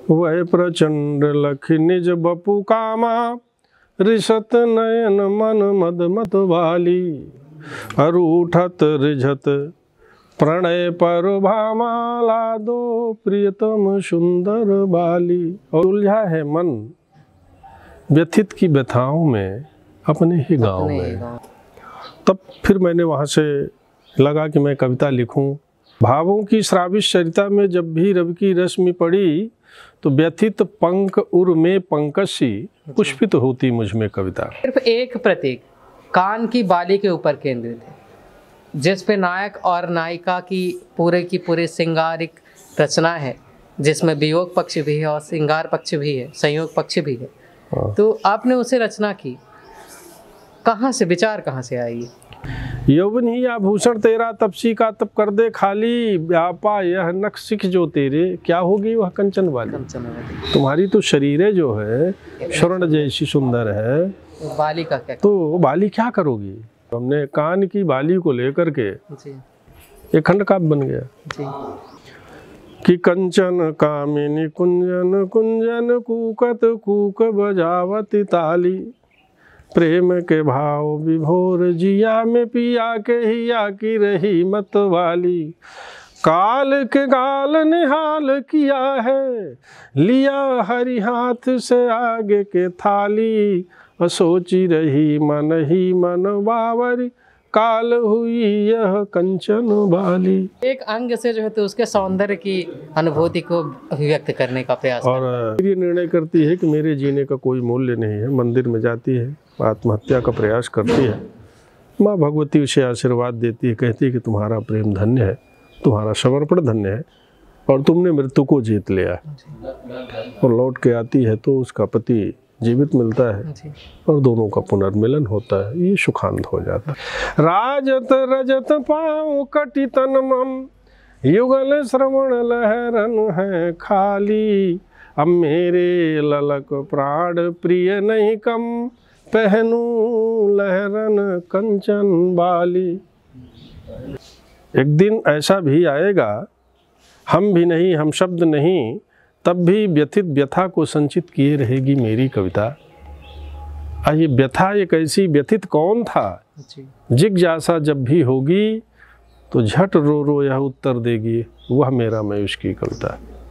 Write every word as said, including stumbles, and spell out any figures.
वह प्रचंड लख निज बपु कामा, रिसत नयन मन मद मत वाली, अरूठत रिझत प्रणय पर भामाला, दो प्रियतम सुंदर बाली। और उलझा है मन व्यथित की व्यथाओं में अपने ही गांव में। तब फिर मैंने वहाँ से लगा कि मैं कविता लिखूं। भावों की श्रावित सरिता में जब भी रवि की रश्मि पड़ी, तो व्यथित पंख उर में पंकसी, पुष्पित होती मुझ में कविता। सिर्फ एक प्रतीक कान की बाली के ऊपर केंद्रित है, जिस पे नायक और नायिका की पूरे की पूरी श्रृंगारिक रचना है, जिसमें वियोग पक्ष भी है और श्रृंगार पक्ष भी है, संयोग पक्ष भी है। तो आपने उसे रचना की, कहाँ से विचार कहाँ से आई? यौवन ही आभूषण तेरा, तपसी का तप कर दे खाली, व्यापा यह नख सिख जो तेरे, क्या होगी वह कंचन वाली। कंचन वाली। तुम्हारी तो शरीरे जो है स्वर्ण जैसी सुंदर है, तो बाली का क्या? तो बाली क्या करोगी। हमने कान की बाली को लेकर के एक खंड काव्य बन गया जी। कि कंचन कामिनी कुंजन कुंजन कूकत कूक बजावती ताली, प्रेम के भाव विभोर जिया में पिया के हिया की रही मत वाली, काल के गाल निहाल किया है, लिया हरि हाथ से आगे के थाली, सोची रही मन ही मन बावरी, काल हुई यह कंचन बाली। एक अंग से जो है तो उसके सौंदर्य की अनुभूति को व्यक्त करने का प्रयास, और ये निर्णय करती है कि मेरे जीने का कोई मूल्य नहीं है। मंदिर में जाती है, आत्महत्या का प्रयास करती है। माँ भगवती उसे आशीर्वाद देती है, कहती है कि तुम्हारा प्रेम धन्य है, तुम्हारा समर्पण धन्य है, और तुमने मृत्यु को जीत लिया। और लौट के आती है तो उसका पति जीवित मिलता है और दोनों का पुनर्मिलन होता है। ये सुखांत हो जाता है। राजत रजत पाँव कटि तन मम, युगल श्रवण लहरन है खाली, अब मेरे ललक प्राण प्रिय नहीं कम, पहनूं लहरन कंचन बाली। एक दिन ऐसा भी आएगा, हम भी नहीं, हम शब्द नहीं, तब भी व्यथित व्यथा को संचित किए रहेगी मेरी कविता। ये व्यथा एक ऐसी, व्यथित कौन था, जिज्ञासा जब भी होगी तो झट रो रो यह उत्तर देगी, वह मेरा मैं उसकी कविता।